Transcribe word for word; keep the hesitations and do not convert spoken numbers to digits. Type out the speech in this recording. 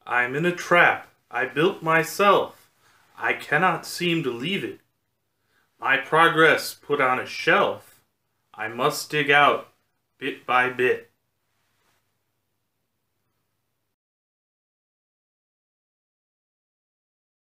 I'm in a trap I built myself. I cannot seem to leave it. My progress put on a shelf. I must dig out bit by bit.